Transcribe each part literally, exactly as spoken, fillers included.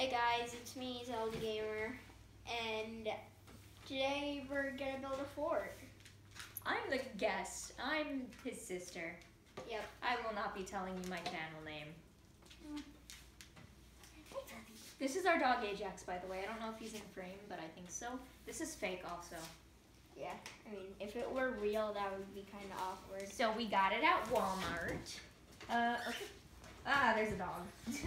Hey guys, it's me, Zelda Gamer, and today we're gonna build a fort. I'm the guest. I'm his sister. Yep. I will not be telling you my channel name. Mm. This is our dog Ajax, by the way. I don't know if he's in frame, but I think so. This is fake also. Yeah, I mean, if it were real, that would be kind of awkward. So we got it at Walmart. Uh, okay. Ah, there's a dog.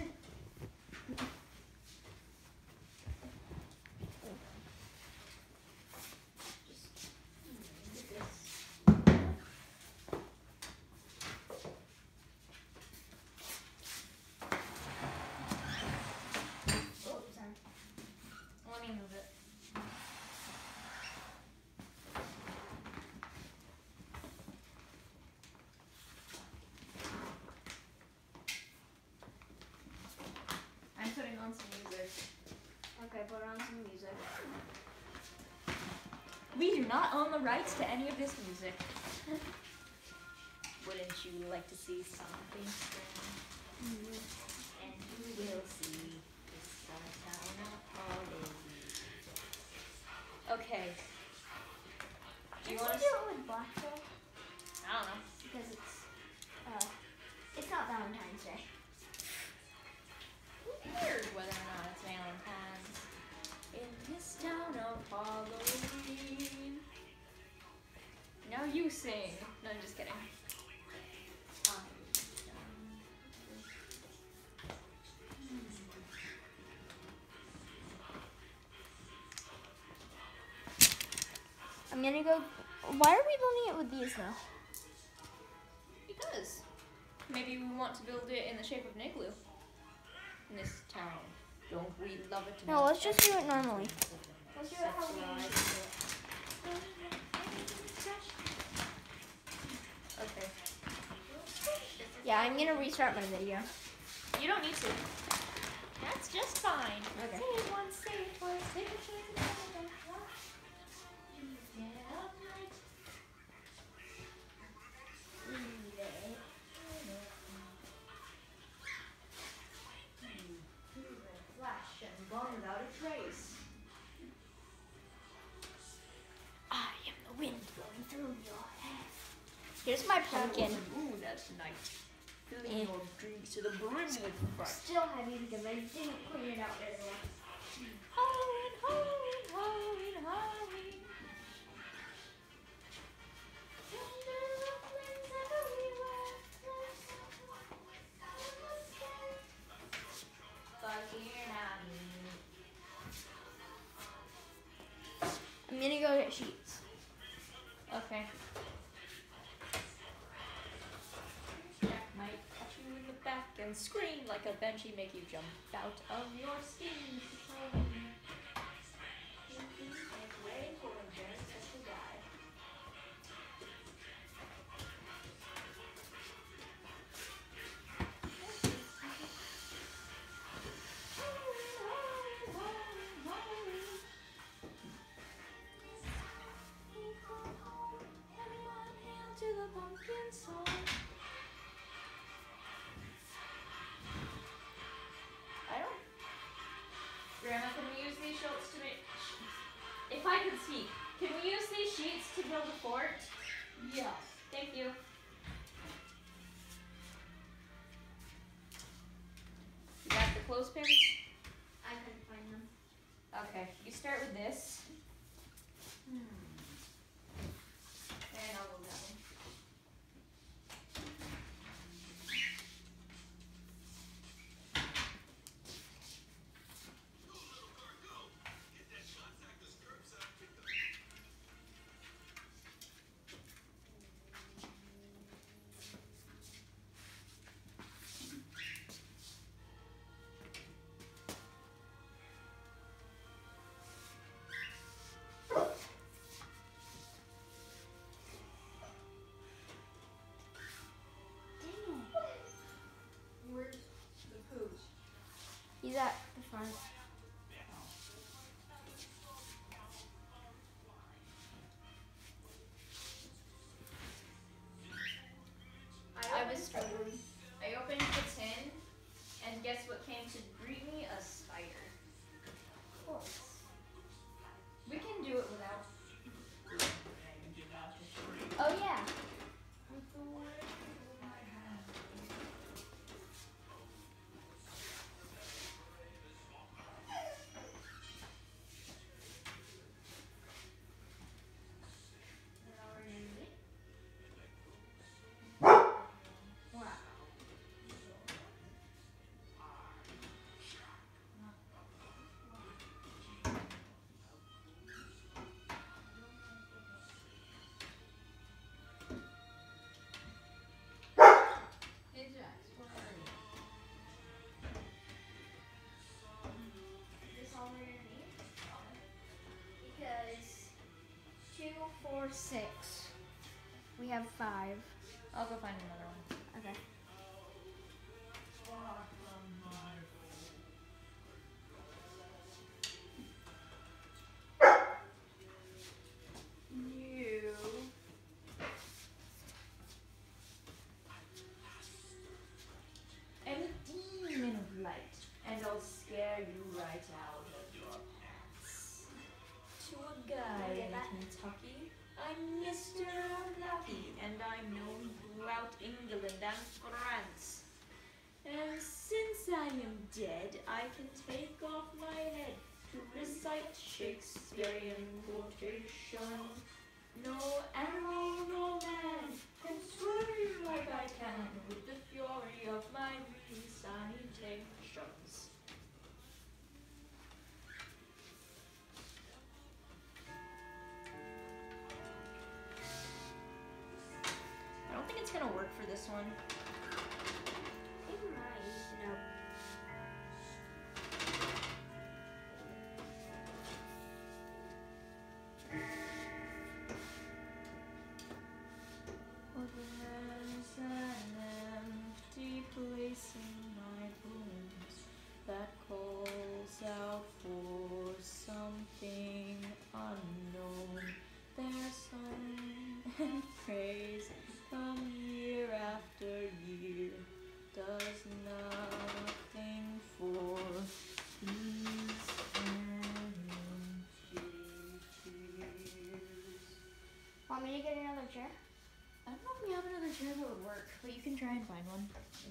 Putting on some music. Okay, put on some music. We do not own the rights to any of this music. Wouldn't you like to see something strange? Mm-hmm. And you will see this town of holidays. Okay. Do you want to do it with black though? I don't know. Because it's uh, it's not Valentine's Day. Weird whether or not it's Valentine's in this town of Halloween. Now you sing. No, I'm just kidding. I'm gonna go. Why are we building it with these now? Because maybe we want to build it in the shape of an igloo. In this town. Don't we love it? No, let's just do it normally. Let's do it how we usually do it. Okay. Yeah, I'm gonna restart my video. You don't need to. That's just fine. Okay. Say it once, say it twice, say it twice. Without a trace. I am the wind blowing through your hair. Here's my pumpkin. Ooh, that's nice. Filling your drinks to the brim with fun. Still heavy because I didn't clean it out very well. Halloween, Halloween, Halloween, Halloween. I'm gonna go get sheets. Okay. Jack might catch you in the back and scream like a banshee, make you jump out of your skin. Pumpkin song. I don't. Grandma, can we use these sheets to make? If I could speak, can we use these sheets to build a fort? Yes. Thank you. You got the clothespins? I couldn't find them. Okay, you start with this. Hmm. And I'll go that one. He's at the front. I was struggling. I opened the tin, and guess what came to greet me? A spider. or six? We have five. I'll go find another one. Okay. You. I'm a demon of light, and I'll scare you right out of your pants. To a guy in Kentucky, I'm Mister Unlucky, and I'm known throughout England and France. And since I am dead, I can take off my head to recite Shakespearean quotation. No animal, no man can swim like I can with the fury of my recitations. I don't think it's gonna work for this one. It might. No. There's an empty place in my bones that calls out for something unknown. Their song and praise come year after year, does nothing for these empty tears. Want me to get another chair? I don't know if we have another chair that would work, but you can try and find one.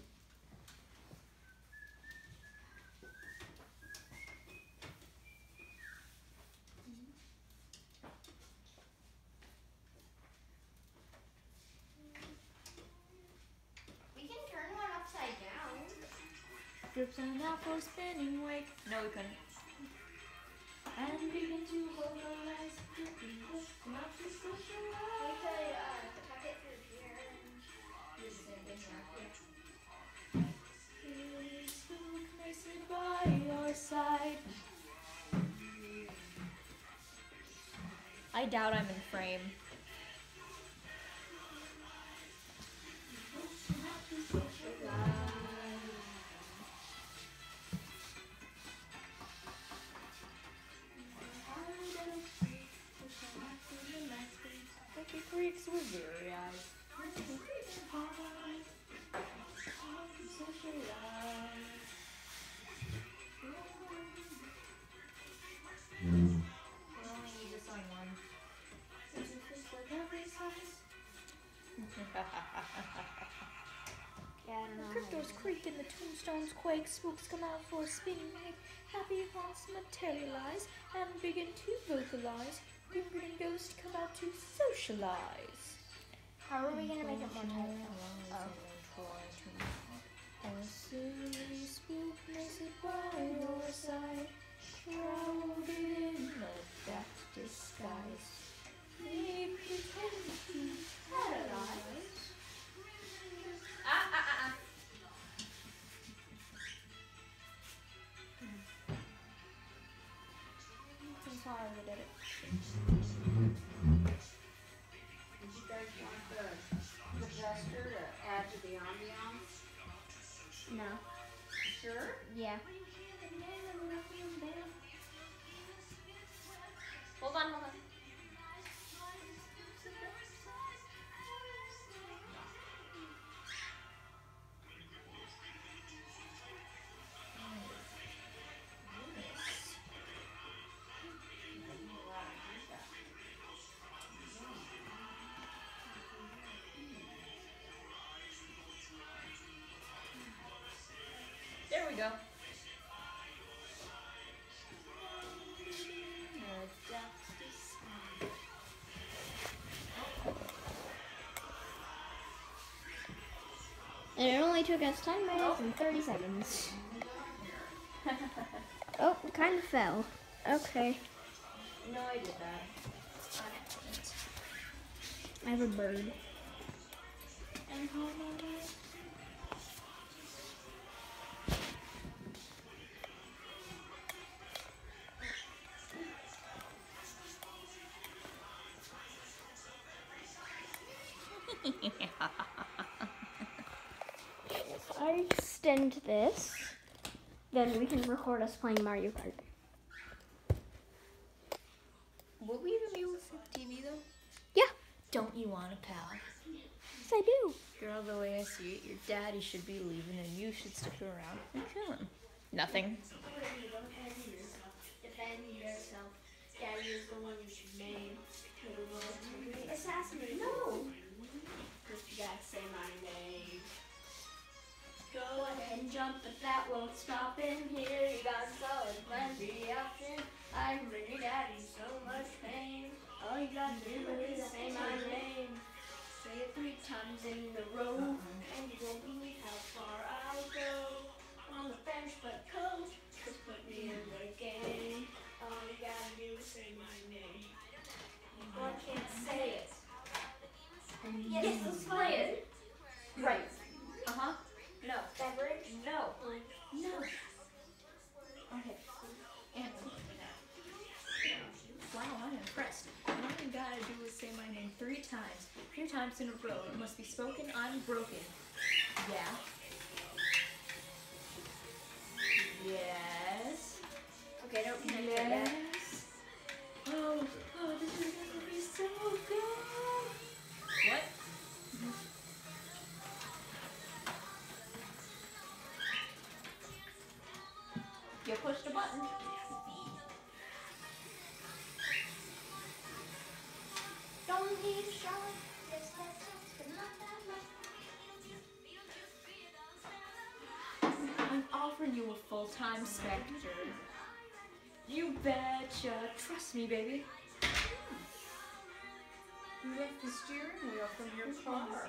We can turn one upside down. Drips and out for spinning wake. No, we couldn't. And begin to vocalize. Not to We socialize. could uh, tuck it through here and do the same thing here. Please, who can sit by your side? I doubt I'm in frame. Creaks with very eyes. We only need this on one. Yeah, I don't know. Cryptos creak and the tombstones quake, spooks come out for a spinning night, happy haunts materialize and begin to vocalize, Grimgrin and ghosts come out to socialize. How are we gonna make it more tight? Oh. A silly spook makes it by your side, shrouded in a daft disguise. They pretend to paralyze. Ah, ah, ah, ah. I'm sorry we did it. Did you guys want the, the gesture to add to the ambiance? No. Sure. Yeah. Hold on, hold on. There we go. And it only took us ten minutes and thirty seconds. Oh, it kind of fell. Okay. No, I did that. I have a bird. And hold on. extend this, then we can record us playing Mario Kart. Will we even be able to see the T V though? Yeah. Don't you want a pal? Yes, I do. Girl, the way I see it, your daddy should be leaving and you should stick around and kill him. Nothing. Defend yourself. Daddy is the one you should name. Assassinate. No. Just you gotta say my name. Go ahead and jump, but that won't stop him. Here you got solid plenty option. I'm bringing daddy so much pain. All you gotta do is say my name. Say it three times in a row, and you won't believe how far I'll go. On the bench, but coach, just put me in the game. All you gotta do is say my name. Well, I can't say it. Yes, let's play it. Right. Uh-huh. No. Beverage? No. No. Okay. Answer me now. Wow, I'm impressed. All you gotta do is say my name three times. Three times in a row. It must be spoken unbroken. Yeah. Yes. Okay, don't connect it Yes. yet. Oh, oh, this is gonna be so good. What? You pushed a button. Don't need a shot. Yes, that sounds but not that much. I'm offering you a full-time Spectre. You betcha. Trust me, baby. You left the steering wheel from your car.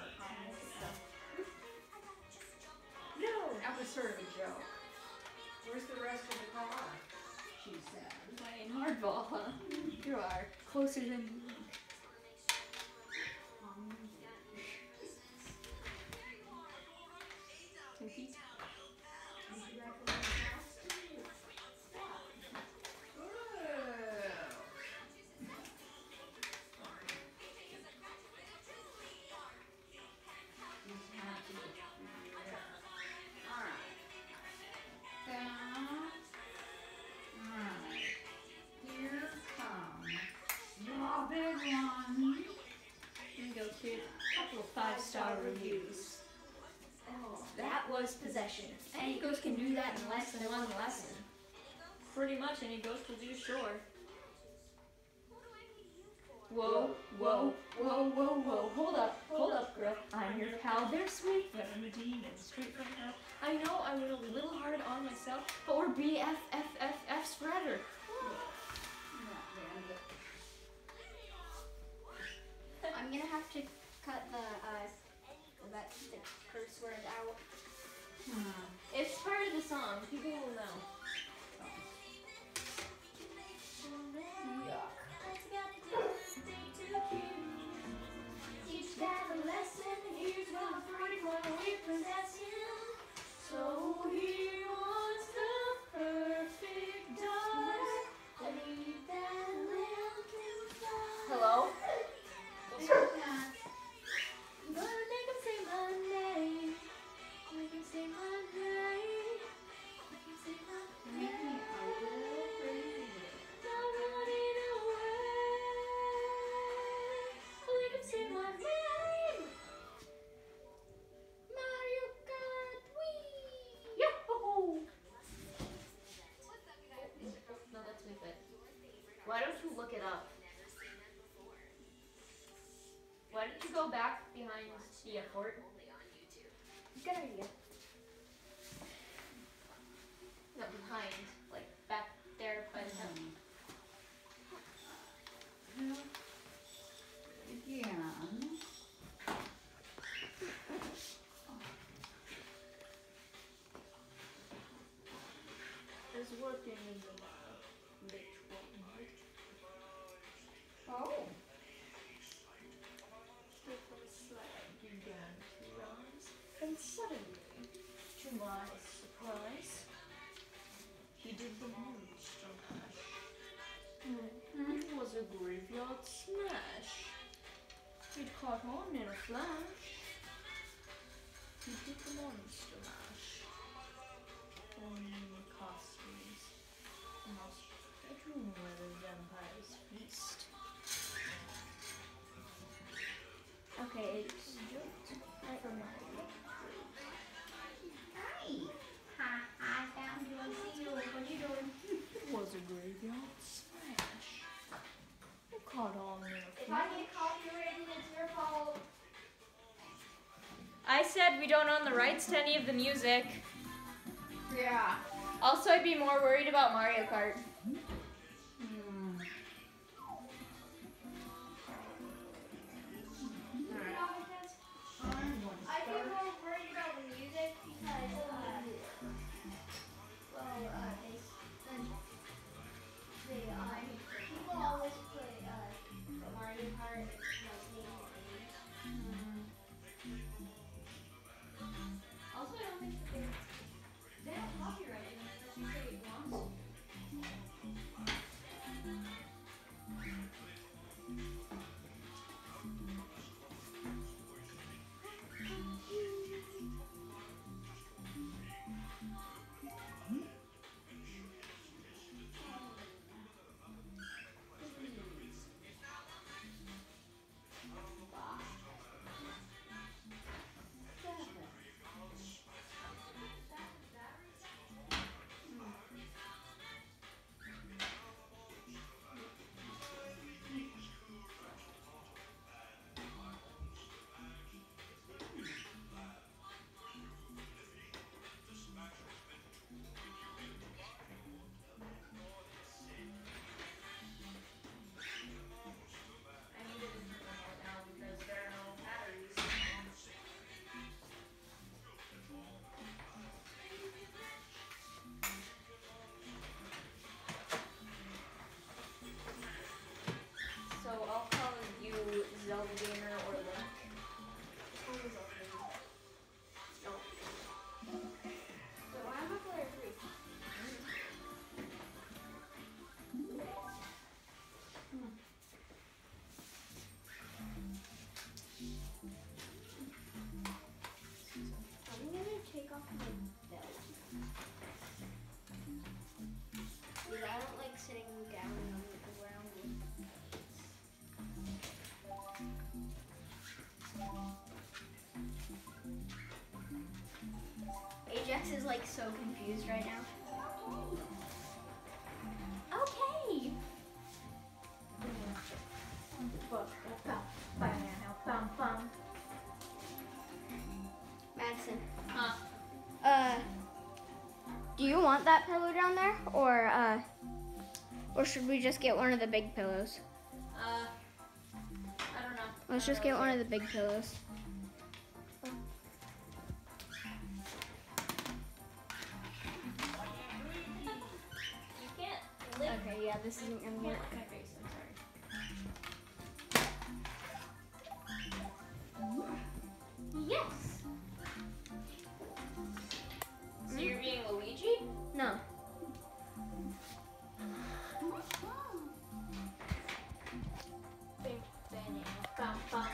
No. That was sort of a joke. Where's the rest of the car? She said. Playing hardball, huh? You are closer than you think. Ten feet. Here you go, kid. Couple of five-star reviews. Oh, that was possession. Any ghost can do that in less than one lesson. Pretty much any ghost will do, sure. Whoa, whoa, whoa, whoa, whoa. Hold up, hold up, girl. I'm your pal. They're sweet, but I'm a demon straight from hell. I know I went a little hard on myself, but we're B F F F Fs forever. I'm gonna have to cut the uh that the curse word out. Hmm. It's part of the song. People will know. Teach dad a lesson. Here's what the forty-one we possess him. So he wants the perfect daughter. Leave that lamb to fly. Hello? I'm gonna make him say my name. Make him say my name. Make him say my name. I'm running away. Make him say my name. Mario Kart Wii. Yo-ho-ho! No, that's me fit. Why don't you look it up? Why don't you go back behind the airport? Good idea. No, behind. Like, back there by the house. Again. There's working in the late one night. Oh. Slip of a slide began to rise, and suddenly, to my surprise, he did the monster mash. It was a graveyard smash. It caught on in a flash. He did the monster mash. seven costumes. The most bedroom where the vampires feast. Okay, it's Right from my Hi. Hi, I found you. I see you. What are you doing? was a graveyard smash. I caught on there. If I get copyrighted, it's your fault. I said we don't own the rights to any of the music. Yeah. Also, I'd be more worried about Mario Kart. Hmm. I feel more worried about the music because, uh, well, uh, they, they, uh, people always play, uh, the Mario Kart, like, name the games. Also, I don't think that they, they don't copyright it unless you say it wants to. I need a different remote now because there are no batteries. So I'll call you Zelda Gamer or Link. So I'm a player three. I'm gonna take off my belt. Because I don't like sitting down on the ground with Ajax is like so confused right now. Okay. Madison. Huh? Uh, do you want that pillow down there, or uh, or should we just get one of the big pillows? Uh, I don't know. Let's just get one of the big pillows. You can't lick. Okay, yeah, this isn't gonna You be. can't lick my face. I'm sorry. Yes. So you're being Luigi? No. Bum, bum.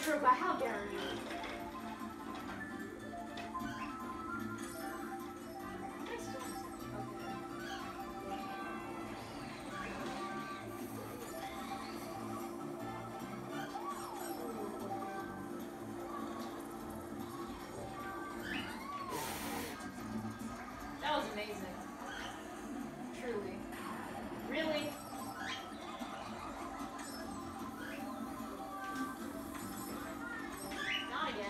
Krupa, how dare you? I still That was amazing. Truly. Really? Not again.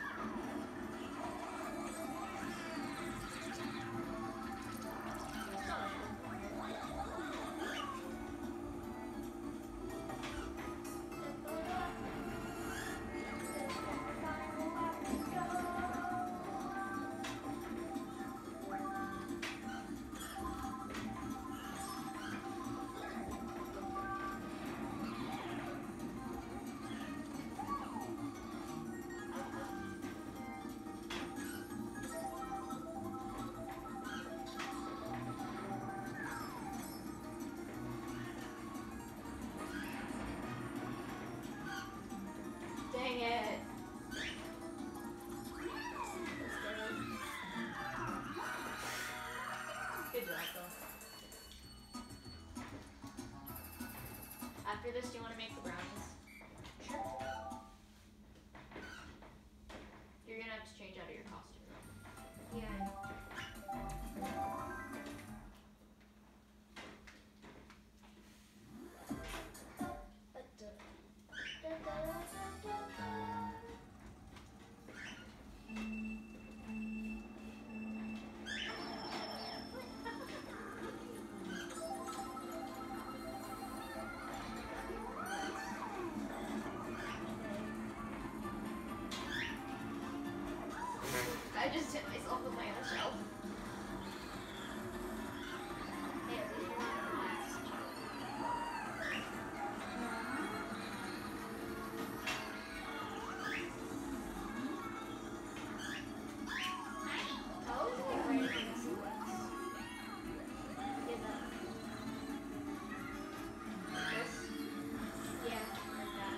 Dang it. Good job, though. After this, do you want to make the brownies? Sure. You're gonna have to change out of your costume, though. Yeah. I just hit myself with my own shelf. Hey, at least you're not last. Oh, you're ready for this one. Give up. This. Yeah, like that.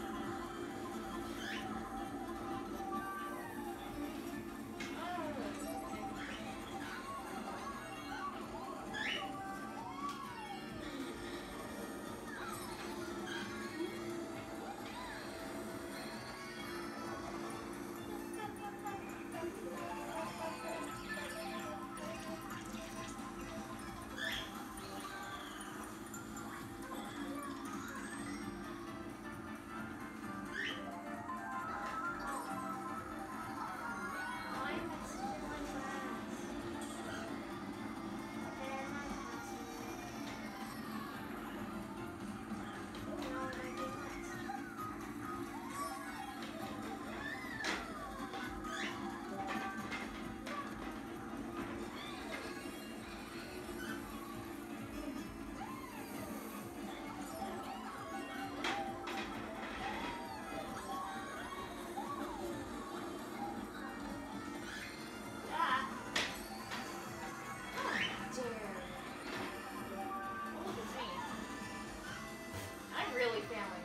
Why am I still in class? There, my class. Oh, no, what I do next? Ah. Dare. Look at me. I'm really failing.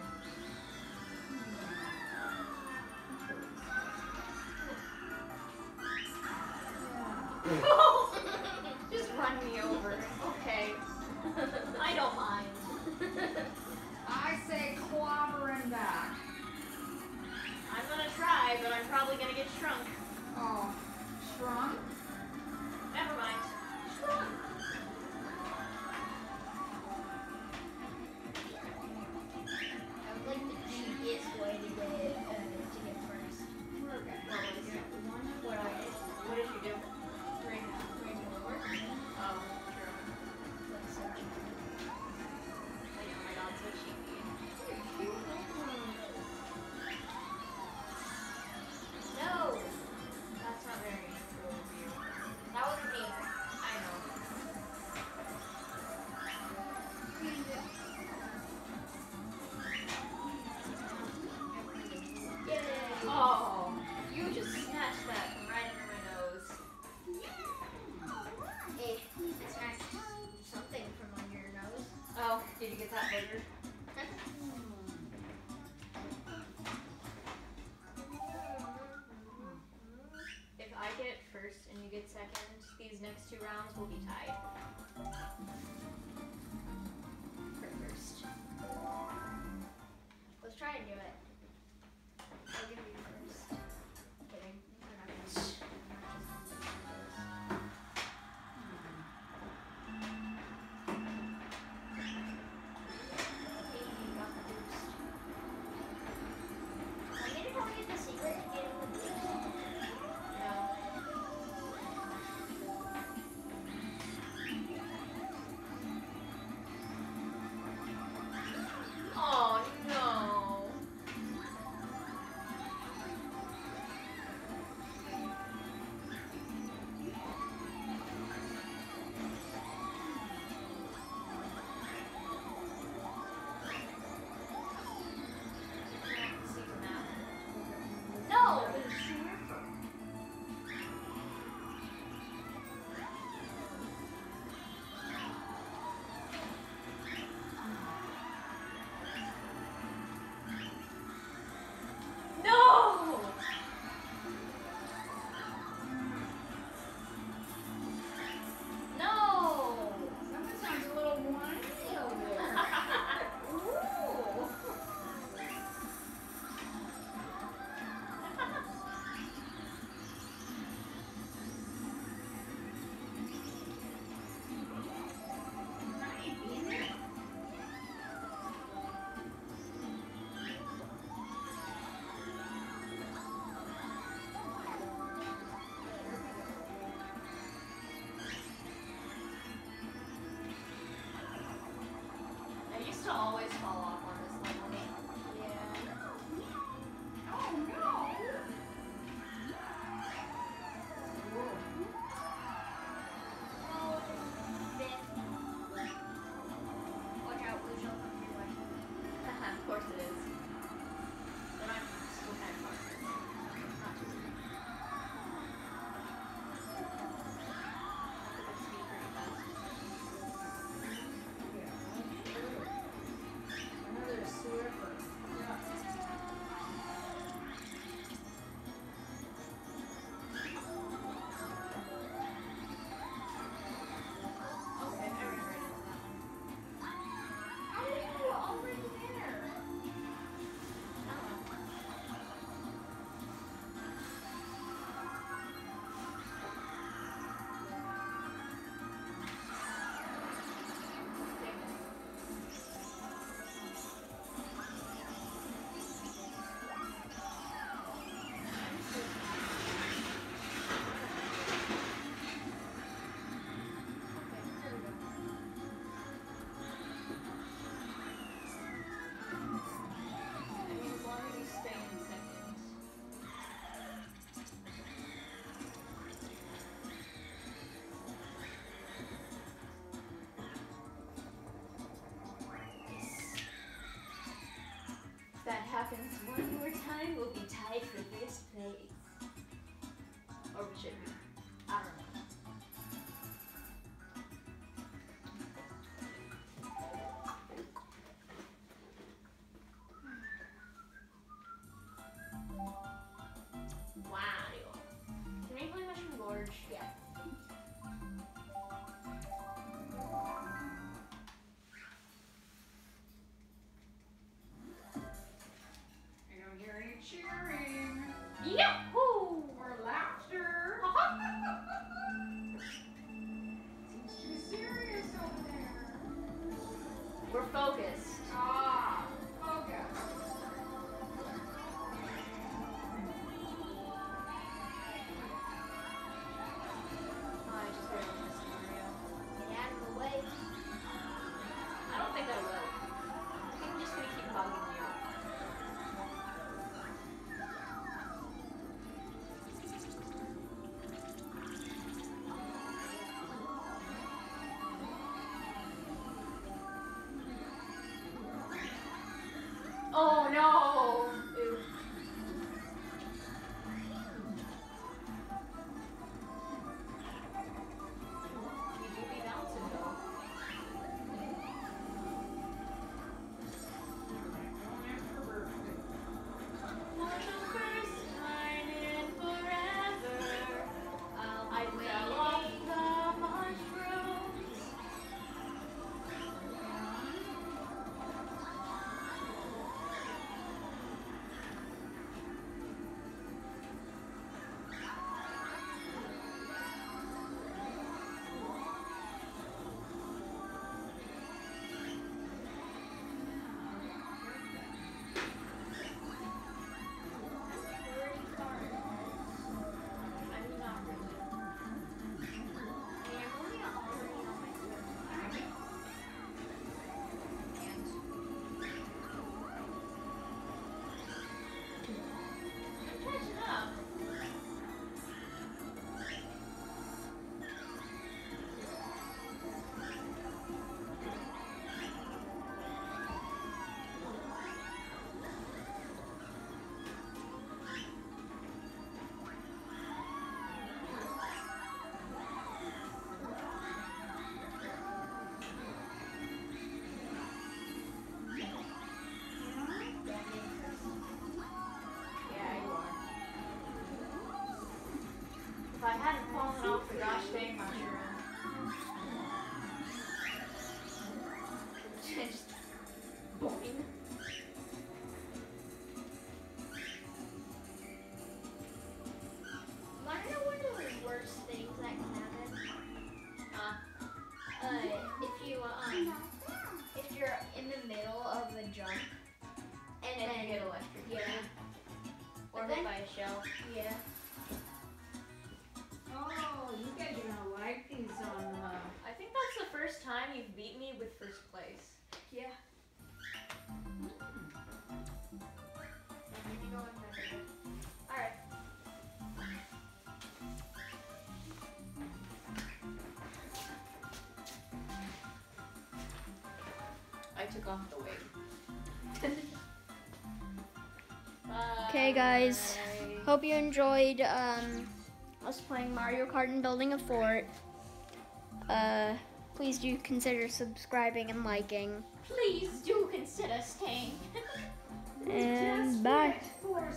Just run me over. Okay. I don't mind. I say clobber him back. I'm gonna try, but I'm probably gonna get shrunk. Oh, shrunk? Never mind. Shrunk. I would like the cheapest way to get uh, to get first. Okay. What was it? What I did. What did you do? Bring bring over. Oh, true. Like so cheap. Like, oh my god, so cheeky. No. That's not very cool of you. second. These next two rounds will be tied. For first. Let's try and do it. I'll give you first. Kidding. We're not gonna- we're not just gonna do this. Hey, you got the boost. Are you gonna tell me the secret to getting the boost? No. Oh no. See the map. No! No! No! Someone sounds a little whiny over there. Ooh. Hi, be in there. I used to always fall off on this level. Yeah. Oh no! Oh, fifth. Watch out, blue shell coming your way. Of course it is. Then I'm still kind of far. Not too bad. I could speed pretty fast. Another Swiffer. Okay, I regret it. How are you already there? I mean, as long as you stay in second. If that happens one more time, we'll be tied for this place. Or we should be. I don't know. Wario. Can we play Mushroom Gorge? Yeah. I don't hear any cheering Yahoo! or laughter. Seems too serious over there. We're focused. Ah, focus. If I hadn't fallen off the gosh dang mushroom. Just boing. Wanna know one of the worst things that can happen? Huh? Uh, if you um, if you're in the middle of a jump and And then you get electrocuted. yeah, Or But hit then- by a shell. yeah. Oh, you guys are gonna like these on uh, I think that's the first time you've beat me with first place. Yeah. You go in there. Alright. I took off the wig. Okay, guys. Bye. Hope you enjoyed um, us playing Mario Kart and building a fort. Uh, please do consider subscribing and liking. Please do consider staying. And just bye. wait for